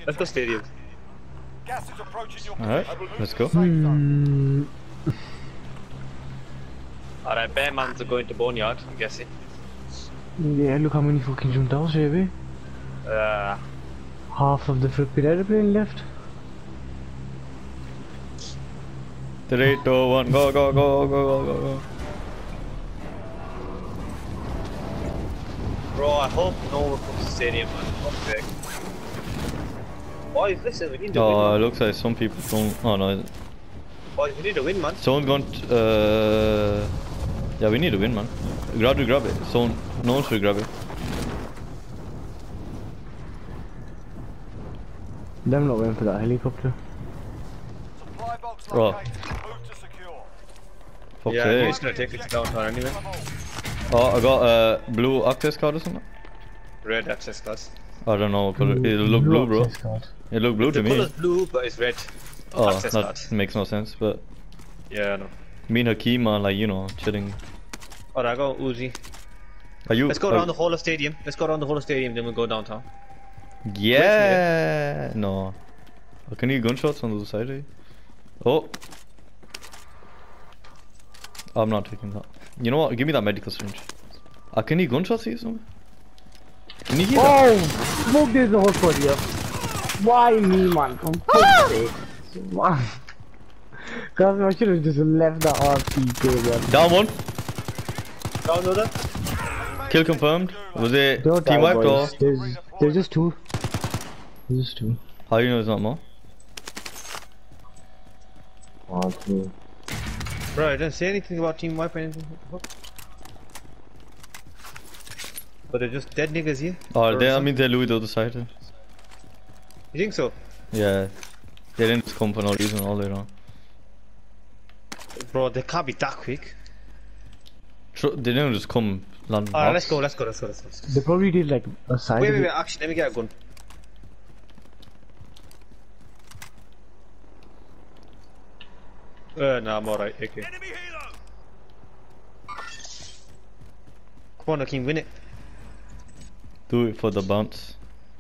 Let's go stadium. Alright, let's go. Alright, bear mans are going to Boneyard, I'm guessing. Yeah, look how many fucking jumped out, baby. Half of the flipping airplane left. 3, 2, 1, go, go, go, go, go, go, go. Bro, I hope no one comes to stadium, man. Okay. Boys, listen, we need to win. Oh, it Man. looks like some people don't. Oh no. Boys, we need to win, man. Someone's going yeah, we need to win, man. Grab it. Someone, no one should grab it. Them not waiting for that helicopter. Oh. Fuck's Yeah, sake. he's gonna take it to downtown anyway. Oh, I got a blue access card or something. Red access class. I don't know what color. It look blue, bro. It look blue to The me. color's blue, but it's red. Oh, access that card. makes no sense. But Yeah, I know. me and Hakeem are like, you know, chilling. Alright, go Uzi. Are you? Let's go around the whole of stadium. Let's go around the whole of stadium, then we'll go downtown. Yeah. No. Oh, can you hear gunshots on the other side? Eh? Oh. I'm not taking that. You know what? Give me that medical syringe. Can you hear gunshots here somewhere? Can you hear that? Oh! Smoke this the whole squad here. Why me, man? From fuck's sake. Man. Cause I should have just left the RPK, man. Down one. Down another. Kill confirmed. Was it Don't team die, wiped or? boys. There's just two. There's just two. How do you know there's not more? One, two. Bro, I didn't say anything about team wipe or anything. But they're just dead niggas here. Oh, I mean they're Louis the other side. Eh? You think so? Yeah. They didn't just come for no reason all the way around. Bro, they can't be that quick. They didn't just come land. Alright, let's go. They probably did like a side. Wait, actually, let me get a gun. No, I'm alright, okay. Come on, Akeem, win it. Do it for the bounce.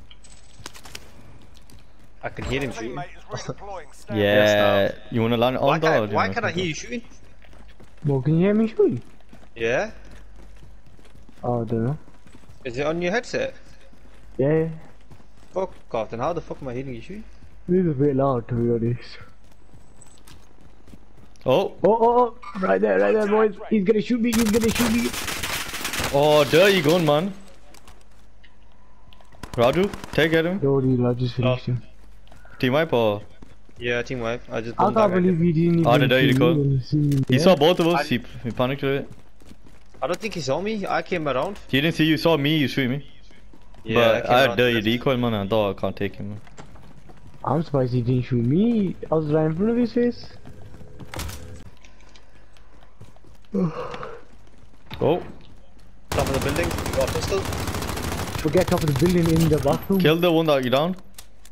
I can hear him shooting. Yeah. You wanna land on that? Or do you Why wanna can't I come hear you shooting? Well, can you hear me shooting? Yeah? Oh, I don't know. Is it on your headset? Yeah. Fuck off, then how the fuck am I hearing you shooting? This is a bit loud, to be honest. Oh. Oh, right there, boys. He's gonna shoot me, Oh, there you going, man. Raju, take at him. Yo, dude, I just finished him. Team wipe or? Yeah, team wipe. I just I bumped can't that guy. believe he didn't Oh, even there you see go. me when he see me. He Yeah. saw both of us. He panicked with it. I don't think he saw me. I came around. He didn't see you. Saw me. You shoot me. Yeah, But came I around had the first. decoy, man. I thought I can't take him. Man. I'm surprised he didn't shoot me. I was right in front of his face. Oh, Top of the building. You got a pistol. Forget top of the building in the bathroom. kill the one that you down.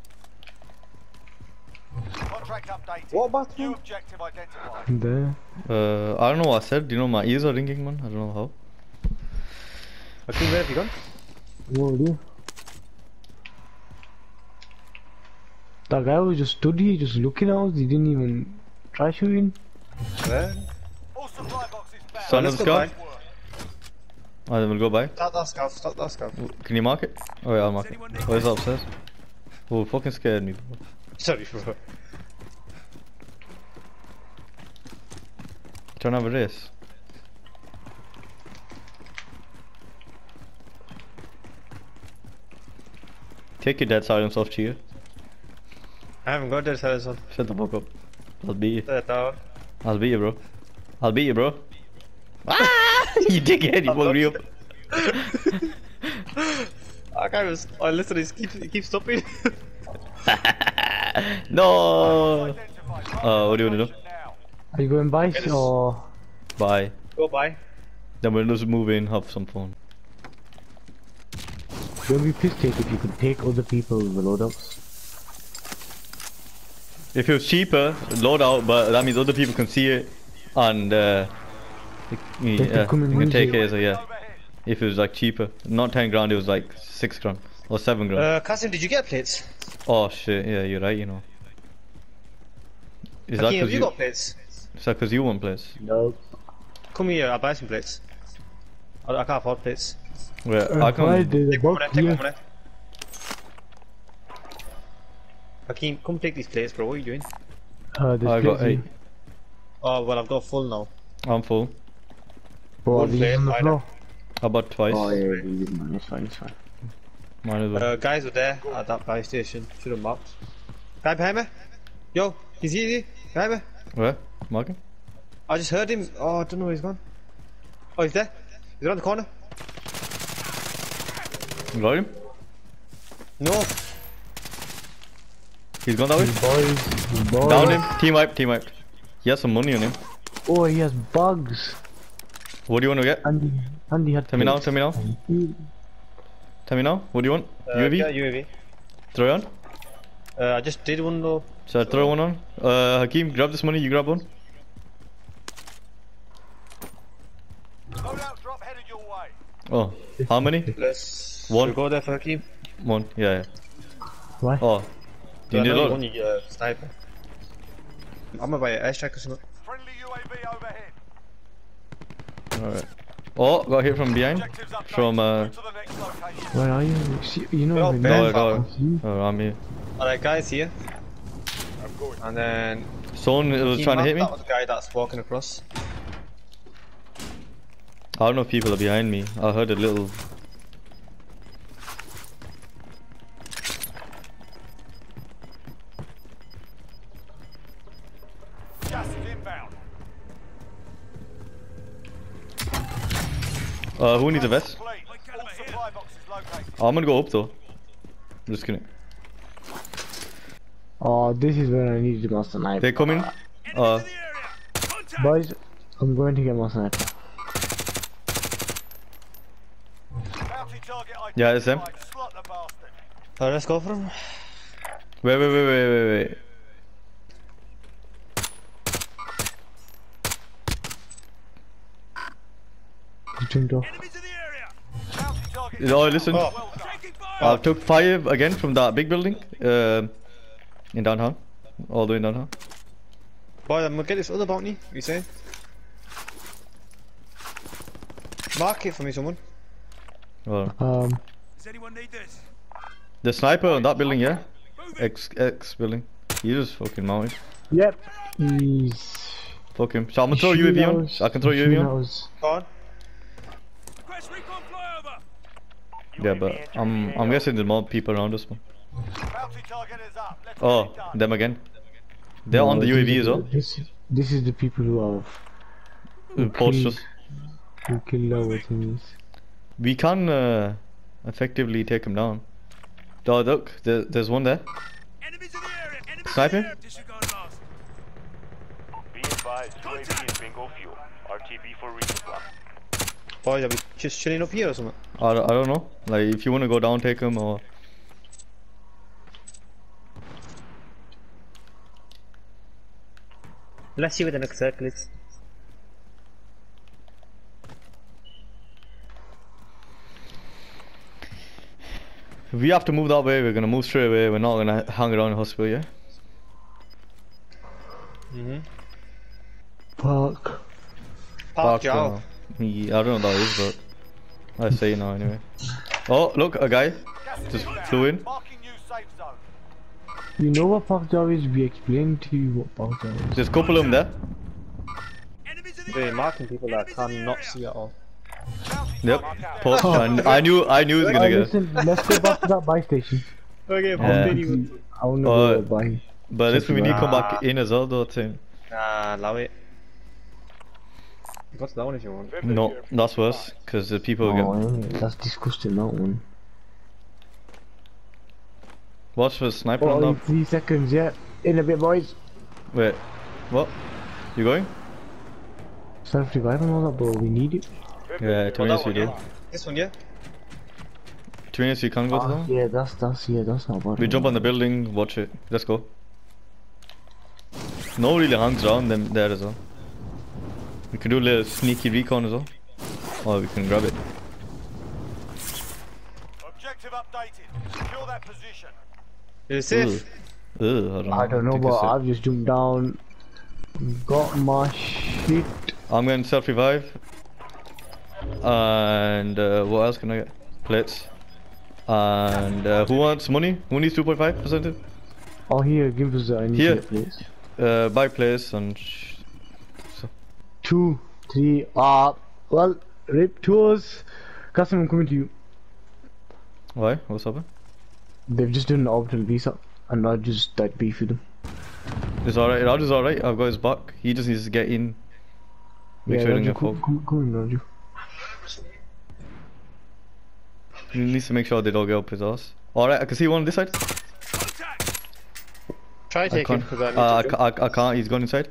What bathroom? There. I don't know what I said. You know my ears are ringing, man. I don't know how. Akeem, where have you gone? Whoa, dude. That guy was just stood here, just looking at us. He didn't even try shooting. Where? Son let's of the go scout. Oh, then we'll go by. Start that scout. Can you mark it? Oh yeah, I'll mark it. Oh, it's upstairs. Oh, fucking scared me, bro. Sorry, bro. Trying to have a race. Take your dead silence off, cheer. I haven't got that silence on. Shut the fuck up. I'll beat you. That tower. I'll beat you, bro. I'll beat you, bro. Ah! You dickhead, you fucked me up. That guy was. I literally keep stopping. No! What do you want to do? Are you going by or? Bye. Go by. Then we'll just move in, have some fun. Don't be pissed take if you could take other people's loadouts. If it was cheaper, load out, but that means other people can see it and can come and you can use take it. it as a, yeah. If it was like cheaper, not 10 grand, it was like 6 grand. Or 7 grand. Kasim, did you get plates? Oh shit, yeah, you're right, you know. Is that Hakeem, have because you got plates? is that 'cause you want plates? No. Come here, I'll buy some plates. I can't afford plates. Wait, I Why can. did the Take one box minute, take here? 1 minute. Hakeem, come take these plates, bro. What are you doing? This I got place 8. Oh, well, I've got full now. I'm full. Oh, One these plate, on the either. floor. How about twice? Oh yeah, these, man. It's fine, it's fine. Mine as well. Guys were there at that buy station. Should have marked. Guy behind me. Yo, he's here. Behind me. Where? Marking? I just heard him. Oh, I don't know where he's gone. Oh, he's there. He's around the corner. You got him? No. He's gone that way? Boys. Down him. Team wiped, team wiped. He has some money on him. Oh, he has bugs. What do you want to get? Andy had Tell me now, plates. tell me now. Tell me now. What do you want? UAV? Yeah, UAV. Throw it on? I just did one though. So I throw one on. Hakeem, grab this money, you grab one. Loadout drop headed your way. Oh, how many? Let's One. Should we go there for Hakeem. One, yeah. Why? Oh, do you need a lot? One sniper. I'm gonna buy an airstrike or something. Friendly UAV overhead. Alright. Oh, got hit from behind. Objectives updated. From, Move to the next location. Where are you? You know Oh, the Ben. name. Go. Oh, I'm here. Alright, guys here. And then. Someone was Hakeem, trying to hit me. That was the guy that's walking across. I don't know if people are behind me. I heard a little. Gas is inbound. Who needs a vest? Complete. All supply boxes located. I'm gonna go up though. I'm just kidding. Oh, this is where I need my sniper. They're coming. Boys, I'm going to get my sniper. Bounty target Yeah, it's them. identified. Slot the bastard. Alright, let's go for him. Wait. You jumped off. Bounty target. Oh, listen. Oh. Well done. I took 5 again from that big building. In downtown. All the way in downtown. Boy, I'm gonna get this other bounty. You saying? Mark it for me, someone. Oh. Does anyone need this? The sniper on that building, yeah? X building. He just fucking mounted. Yep. He's... Fuck him. So I'm gonna throw UAV on. I can throw UAV on. Go on. Request recon flyover. Yeah, but I'm guessing there's more people around us. Man. Bounty target is up. Let's Oh, get it done. them again. They're on the UAV as well. This is the people who have... Who post us. Who kill our things. We can effectively take him down. Oh, look, there's one there. Enemies in the area. Enemies Sniper? in the area. Disregard last. Be advised, UAV is bingo fuel. RTB for resupply. Boys, are we just chilling up here or something? I don't know. Like, if you want to go down, take him or. Let's see what the next circle is. If we have to move that way, we're gonna move straight away. We're not gonna hang around the hospital, yeah? Fuck. Park Jow. Yeah, I don't know what that is, but I say it now anyway. Oh, look, a guy just flew in. Marking new safe zone. You know what Park Jaw is? We explained to you what Park Jaw is. There's a couple of them there. Enemies in the They're area. marking people that cannot see at all. Bounty Yep. target. Post. I knew he was gonna get. Listen, let's go back to that buy station. Okay, Yeah. I wanna go buy. But listen, we need to come back in as well, though. Thing. Nah, allow it. Go to that one if you want. No, that's worse, because the people Oh, get. yeah, that's disgusting, that one. Watch for sniper on Oh, that. 3 seconds, yeah. In a bit, boys. Wait, what? You going? Self-revive and all that, bro. We need it. Yeah, 2 minutes we do. This one, yeah? 2 minutes you can go to that one? Yeah, that's not bad. We jump on the building, watch it. Let's go. No really hangs around them there as well. We can do a little sneaky recon as well. Or we can grab it. Objective Objective updated. Secure that position. Is it safe? I don't know, think but it's safe. I've just jumped down, got my shit. I'm getting self revive. And what else can I get? Plates. And who wants money? Who needs 2.5%? Oh, here, give us the Here. initial place. Buy plates and 2, 3, well, rip tours. Custom, I'm coming to you. why? What's up? They've just done an orbital visa, and I just like beef with them. It's alright. Raj is alright. I've got his back. He just needs to get in. Make sure he doesn't Raju, get fucked. come in, Raju. He needs to make sure they don't get up his ass. Alright, I can see one on this side. Contact! Try I taking can't. because I need to I can't. He's gone inside.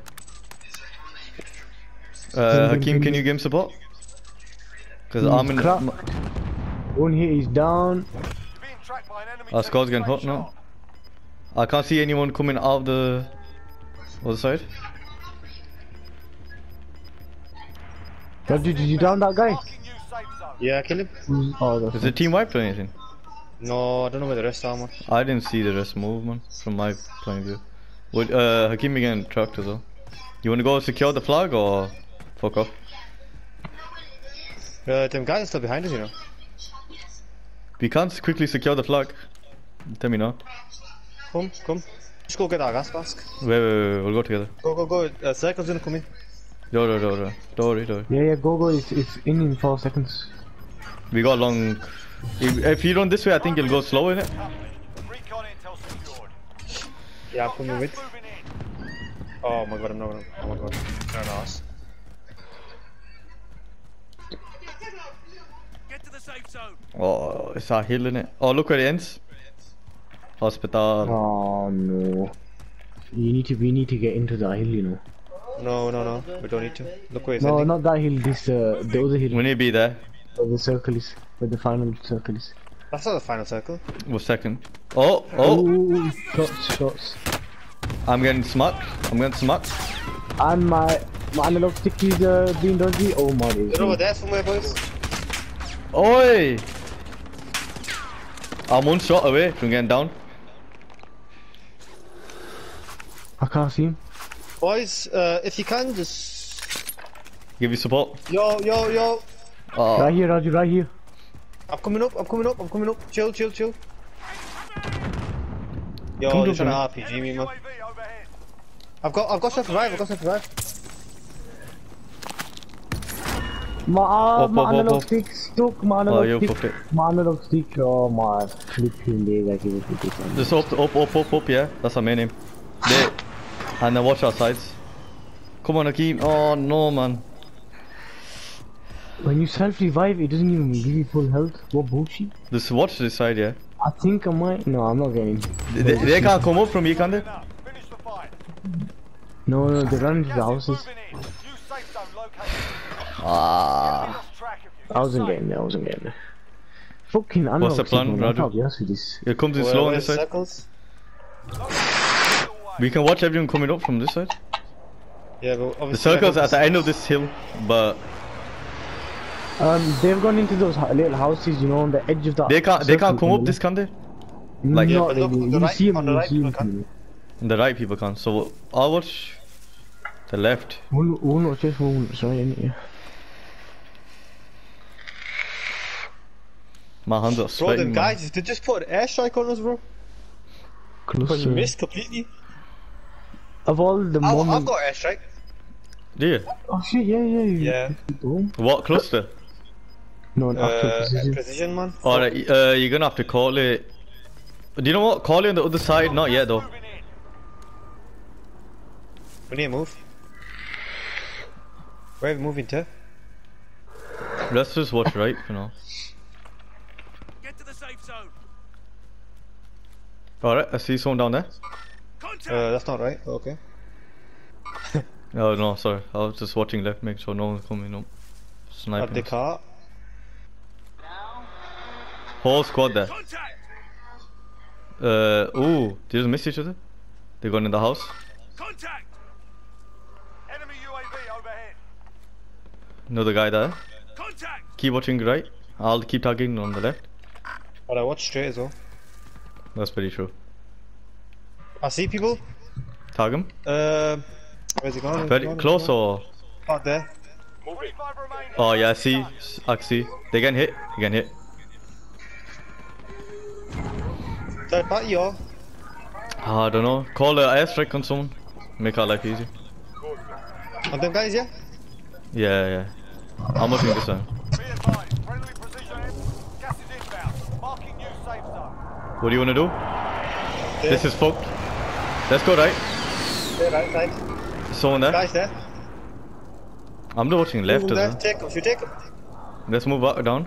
Hakeem, can you give him support? Because I'm in. Crap. One here is down. You're being tracked by an enemy Our team. squad's getting Stay hot now. sharp. I can't see anyone coming out of the other side. Raju, did you down that guy? Marking new safe zone. Yeah, kill him. Oh, that's Is the team wiped or anything? No, I don't know where the rest are, man. I didn't see the rest move, man, from my point of view. Would Hakeem again tracked as well? You wanna go secure the flag or fuck off? Them guys are still behind us, you know. We can't quickly secure the flag. Tell me now. Come. Just go get our gas mask. Wait, we'll go together. Go. Circle's gonna come in. Don't worry. Yeah, go. It's in 4 seconds. We got long. If you run this way, I think you'll go slow in it. Recon intel secured. Yeah, I'm coming with. Moving in. Oh my god, I'm not gonna. Oh my god. They're an ass. Get to the safe zone. Oh, it's a hill in it. Oh, look where it ends. Hospital. Oh no. We need to get into the hill, you know. No. We don't need to. Look where it's No, ending. not that hill. This the other hill. We need to be there. Where the circle is. Where the final circle is. That's not the final circle. We're second. Oh. Ooh, shots. I'm getting smacked. And my analog stick is being dodgy. Oh my god. They're over there somewhere, boys. Oi! I'm one shot away from getting down. I can't see him. Boys, if you can, just. Give you support. Yo. Right here, Raju, right here. I'm coming up. Chill. Yo, Come they're to trying me. to RPG me, man. UAV overhead. I've got self revive. My Up. analog stick stuck. My Oh, you analog fucked stick. it. My analog stick. Oh my flipping days! I give it. Just up, yeah. That's our main aim. There. And then watch our sides. Come on, Hakeem. Oh no, man. When you self revive, it doesn't even give you full health. What bullshit? Just watch this side, yeah. I think I might. No, I'm not getting. They can't come up from here, can they? Enough. Finish the fight. No, they run into the Gas is houses. moving in. New safe zone located. Ah. Lost track of you. I wasn't getting there. Fucking analog What's the plan, stick, man. I Raju? can't be honest with this. It comes in slow on this side. Circles? We can watch everyone coming up from this side. Yeah, but obviously. The circle's at the end of this hill, but They've gone into those little houses, you know, on the edge of that. they can't circle, come you up know? this, can they? Not Yeah, but look, really. on the You right- see him, on the you right see him. people can. The right people can. So I'll watch the left. One, just one, sorry, innit? My hands are Bro, sweating. them man. guys, they just put an airstrike on us, bro. But you Closer. missed completely. Of all the I've moments. got airstrike. Do you? Oh shit, yeah. Yeah. Oh. What cluster? No, an actual precision. Precision, man. Alright, you're gonna have to call it. Do you know what? Call it on the other side. Not yet though. Moving in. We need to move. Where are we moving to? Let's just watch right for now. Get to the safe zone. Alright, I see someone down there. Contact. That's not right. Okay. Oh no, sorry. I was just watching left, make sure no one's coming up. At Sniping. the us. car. Whole squad there. Contact. Ooh, they just missed each other. They're going in the house. Contact. Enemy UAV overhead. Another guy there. Contact. Keep watching right. I'll keep targeting on the left. But I watch straight as well. That's pretty true. I see people. Tag him. Where's he gone? Very close or? Out there. 45 remaining. Oh yeah, I see. I see. They getting hit. They getting hit. Third party or? I don't know. Call the airstrike on someone. Make our life easy. On them guys, yeah? Yeah, yeah. I'm looking this time. Be advised, friendly precision air. Gas is inbound. Marking new safe zone. What do you wanna do? This is fucked. Let's go right. Yeah, right. Someone there. Guys there. I'm watching left as there. well. Take them. Should we take them? Let's move up, down.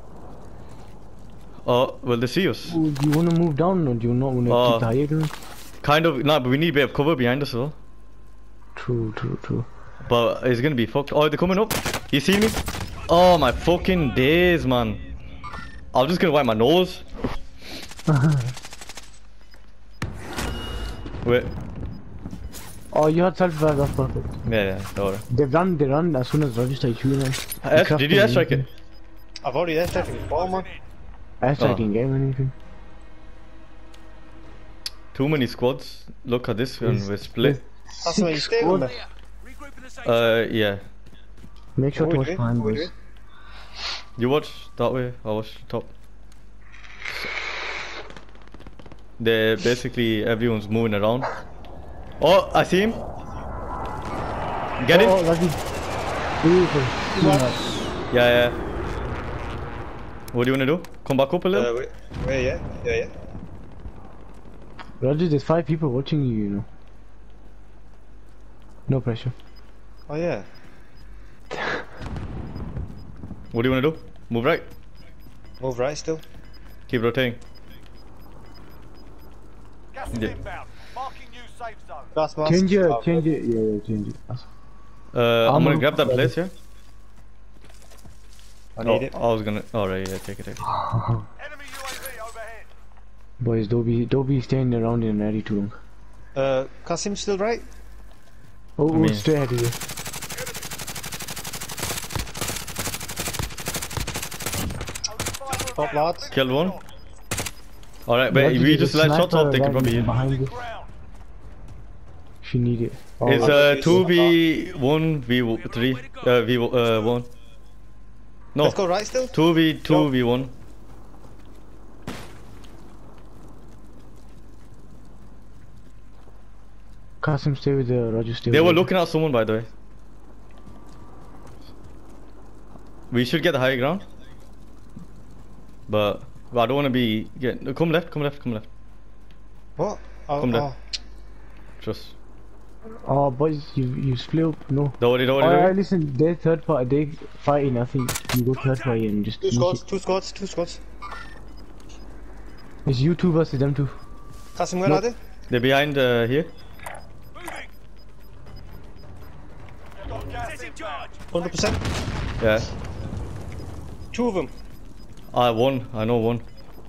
Oh, will they see us? Do you wanna move down or do you not wanna keep the higher ground? Kind of. Nah, but we need a bit of cover behind us as well. True. But it's gonna be fucked. Oh, they're coming up. You see me? Oh my fucking days, man. I'm just gonna wipe my nose. Wait. Oh, you had self-revive, that's perfect. Yeah, don't worry. They run as soon as Roger started shooting them. Did you airstrike it? I've already airstrike it before, man. Airstriking game or anything. Too many squads. Look at this one, we're split. That's why you stay with me. Regroup in the safe zone. Yeah. Make sure to What watch are we behind doing? boys. You watch that way, I watch top. They're basically, everyone's moving around. Oh, I see him. Get him. Oh, lucky. Beautiful. Yeah. What do you wanna do? Come back up a little? Wait, yeah. Roger, there's 5 people watching you, you know. No pressure. Oh yeah. What do you wanna do? Move right. Move right still. Keep rotating. Gas is Yeah. inbound. Marking new safe zone. Gas mask. Change it. Oh, Yeah, change it. I'm gonna on- grab that place, yeah? I need it. I was gonna. Alright, yeah, take it. Enemy UAV overhead. Boys, don't be staying around in an area too long. Kasim still right? Oh, mean- straight ahead of you. Top lads. Killed one. Alright, but Roger, we there's just a let shots sniper off, they can right probably hit. behind you. Ground. If you need it. Oh, It's okay. 2v1 v3 v1. No, Let's go right still. 2v2 v1. Qasim, stay with Roger, stay They with were Roger. looking at someone, by the way. We should get the high ground. But I don't want to be come left. What? Oh, Come there. oh. Trust. Oh, boys, you split up. No. Don't worry. Alright, listen, they're third party, they fighting. I think you go third party and just. Two squads. It's you two versus them two. Kasim, where No. are they? They're behind here. Moving. Got gas Set in inbound. charge. 100%. Yeah. 2 of them. I won. I know one.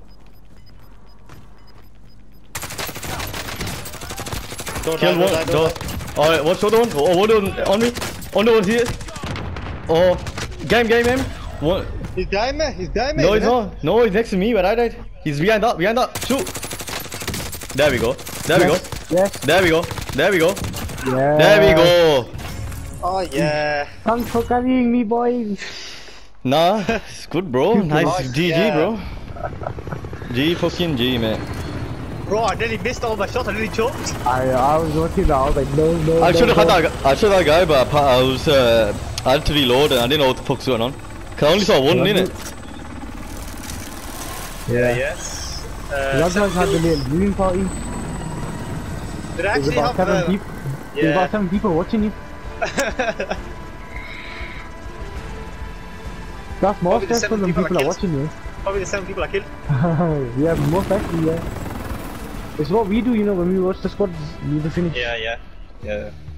Don't Kill die, one. don't die, don't die. Alright, what's the other one? Oh, one on me. Other one's here. Oh, game. One. He's dying, man. He's dying, man. No, he's not. No, he's next to me where I died. He's behind that. Shoot. There we go. Yes. There we go. Yeah. There we go. Oh, yeah. Thanks for carrying me, boys. Nah, it's good, bro. Nice Nice, GG, yeah. bro. G fucking G, man. Bro, I nearly missed all my shots. I nearly choked. I was watching that. I was like, no. I should have had that. I should have that guy, but I was. I had to reload and I didn't know what the fuck's going on. Cause I only saw one in it. Yeah. Yes. Rogers had the little viewing party. Did I There's actually about have 7 people. There's Yeah. about 7 people watching you. That's more Probably the stressful 7 than people people I are killed. watching you. Probably the 7 people I killed. Yeah, most likely, yeah. It's what we do, you know, when we watch the squads, we need to finish. Yeah.